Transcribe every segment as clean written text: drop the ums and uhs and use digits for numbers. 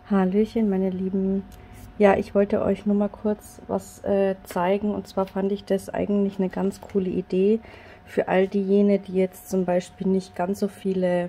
Hallöchen, meine Lieben. Ja, ich wollte euch nur mal kurz was zeigen. Und zwar fand ich das eigentlich eine ganz coole Idee für all diejenigen, die jetzt zum Beispiel nicht ganz so viele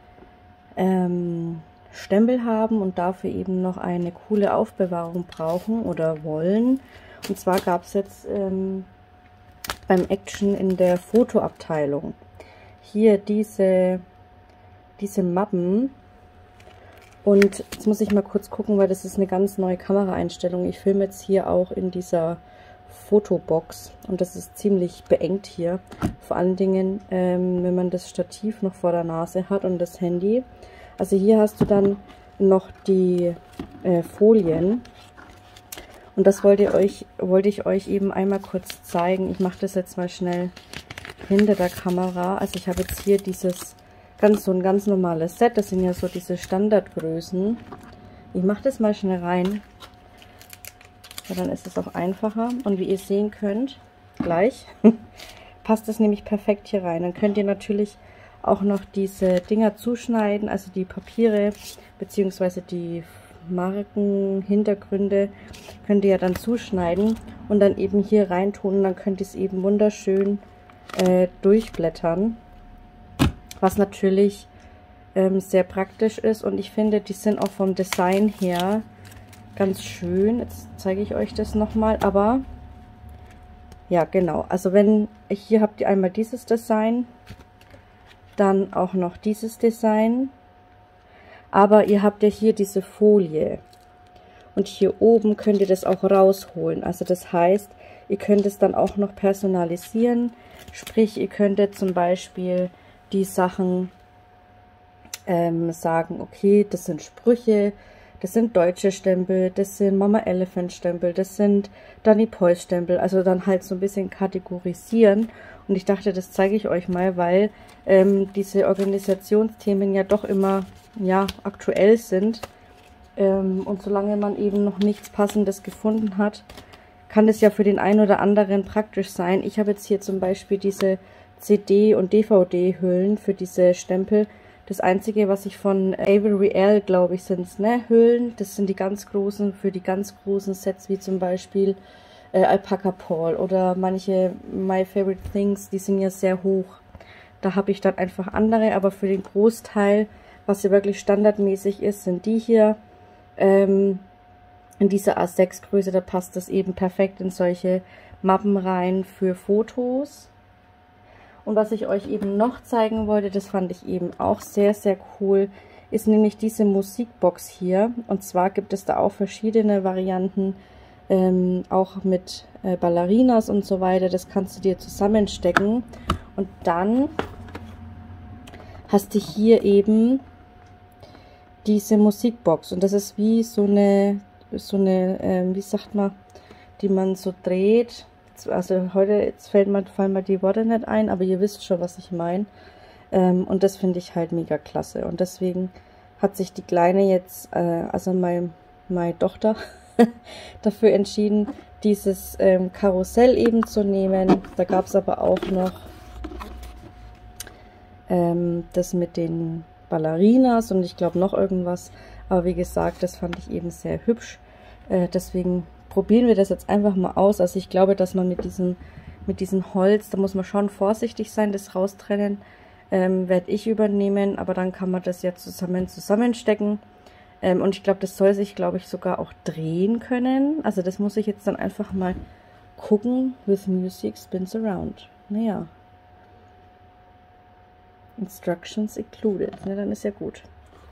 Stempel haben und dafür eben noch eine coole Aufbewahrung brauchen oder wollen. Und zwar gab es jetzt beim Action in der Fotoabteilung hier diese Mappen. Und jetzt muss ich mal kurz gucken, weil das ist eine ganz neue Kameraeinstellung. Ich filme jetzt hier auch in dieser Fotobox und das ist ziemlich beengt hier. Vor allen Dingen, wenn man das Stativ noch vor der Nase hat und das Handy. Also hier hast du dann noch die Folien. Und das wollte ich euch eben einmal kurz zeigen. Ich mache das jetzt mal schnell hinter der Kamera. Also ich habe jetzt hier so ein ganz normales Set. Das sind ja so diese Standardgrößen. Ich mache das mal schnell rein. Ja, dann ist es auch einfacher. Und wie ihr sehen könnt, gleich, passt das nämlich perfekt hier rein. Dann könnt ihr natürlich auch noch diese Dinger zuschneiden, also die Papiere bzw. die Marken, Hintergründe könnt ihr ja dann zuschneiden und dann eben hier reintun. Und dann könnt ihr es eben wunderschön durchblättern. Was natürlich sehr praktisch ist und ich finde, die sind auch vom Design her ganz schön. Jetzt zeige ich euch das nochmal, aber ja genau, also hier habt ihr einmal dieses Design, dann auch noch dieses Design, aber ihr habt ja hier diese Folie und hier oben könnt ihr das auch rausholen. Also das heißt, ihr könnt es dann auch noch personalisieren, sprich ihr könntet zum Beispiel die Sachen sagen, okay, das sind Sprüche, das sind deutsche Stempel, das sind Mama Elephant Stempel, das sind Danny Pois Stempel, also dann halt so ein bisschen kategorisieren. Und ich dachte, das zeige ich euch mal, weil diese Organisationsthemen ja doch immer aktuell sind. Und solange man eben noch nichts Passendes gefunden hat, kann es ja für den einen oder anderen praktisch sein. Ich habe jetzt hier zum Beispiel diese CD- und DVD-Hüllen für diese Stempel. Das einzige, was ich von Avery L, glaube ich, sind es, ne, Hüllen. Das sind die ganz großen, für die ganz großen Sets, wie zum Beispiel Alpaca Paul oder manche My Favorite Things, die sind ja sehr hoch. Da habe ich dann einfach andere, aber für den Großteil, was ja wirklich standardmäßig ist, sind die hier in dieser A6 Größe. Da passt das eben perfekt in solche Mappen rein für Fotos. Und was ich euch eben noch zeigen wollte, das fand ich eben auch sehr, sehr cool, ist nämlich diese Musikbox hier. Und zwar gibt es da auch verschiedene Varianten, auch mit Ballerinas und so weiter. Das kannst du dir zusammenstecken. Und dann hast du hier eben diese Musikbox. Und das ist wie so eine wie sagt man, die man so dreht. Also jetzt fallen mir die Worte nicht ein, aber ihr wisst schon, was ich meine. Und das finde ich halt mega klasse. Und deswegen hat sich die Kleine jetzt, also meine Tochter, dafür entschieden, dieses Karussell eben zu nehmen. Da gab es aber auch noch das mit den Ballerinas und ich glaube noch irgendwas. Aber wie gesagt, das fand ich eben sehr hübsch. Deswegen probieren wir das jetzt einfach mal aus. Also ich glaube, dass man mit diesem Holz, da muss man schon vorsichtig sein, das raustrennen, werde ich übernehmen, aber dann kann man das ja zusammenstecken. Und ich glaube, das soll sich, glaube ich, sogar auch drehen können. Also das muss ich jetzt dann einfach mal gucken. With music spins around. Naja. Instructions included. Ne, dann ist ja gut.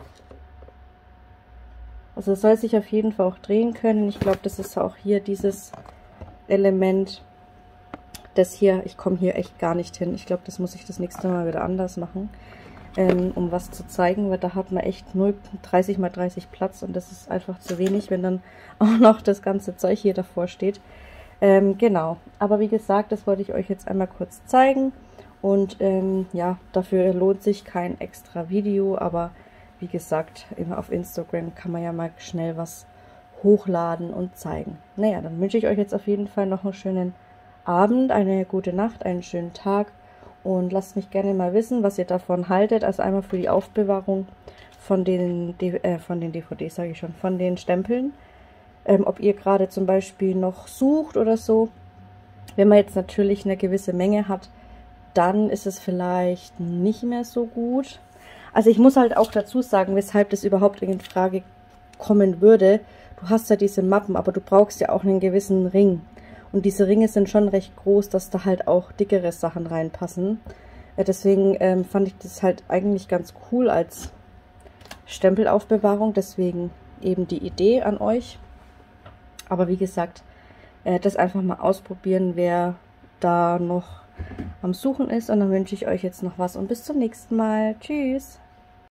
Also es soll sich auf jeden Fall auch drehen können. Ich glaube, das ist auch hier dieses Element, das hier, ich komme hier echt gar nicht hin. Ich glaube, das muss ich das nächste Mal wieder anders machen, um was zu zeigen, weil da hat man echt 30 x 30 Platz und das ist einfach zu wenig, wenn dann auch noch das ganze Zeug hier davor steht. Genau, aber wie gesagt, das wollte ich euch jetzt einmal kurz zeigen und ja, dafür lohnt sich kein extra Video, aber wie gesagt, immer auf Instagram kann man ja mal schnell was hochladen und zeigen. Naja, dann wünsche ich euch jetzt auf jeden Fall noch einen schönen Abend, eine gute Nacht, einen schönen Tag und lasst mich gerne mal wissen, was ihr davon haltet. Also einmal für die Aufbewahrung von den DVDs, sage ich schon, von den Stempeln. Ob ihr gerade zum Beispiel noch sucht oder so. Wenn man jetzt natürlich eine gewisse Menge hat, dann ist es vielleicht nicht mehr so gut. Also ich muss halt auch dazu sagen, weshalb das überhaupt in Frage kommen würde. Du hast ja diese Mappen, aber du brauchst ja auch einen gewissen Ring. Und diese Ringe sind schon recht groß, dass da halt auch dickere Sachen reinpassen. Deswegen fand ich das halt eigentlich ganz cool als Stempelaufbewahrung. Deswegen eben die Idee an euch. Aber wie gesagt, das einfach mal ausprobieren, wer da noch am Suchen ist. Und dann wünsche ich euch jetzt noch was und bis zum nächsten Mal. Tschüss!